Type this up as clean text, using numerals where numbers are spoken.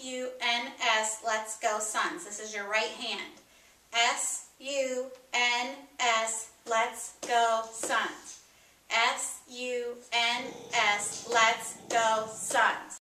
S-U-N-S, let's go Suns. This is your right hand. S-U-N-S, let's go Suns. S-U-N-S, let's go Suns.